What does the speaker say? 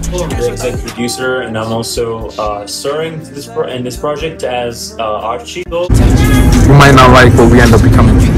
the executive producer, and I'm also starring in this project as Archie. You might not like what we end up becoming.